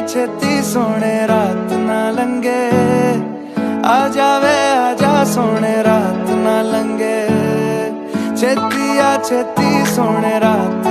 छेती सोने रात ना लंगे, आ जावे आजा सोने रात ना लंगे, छेती आ छेती सोने रात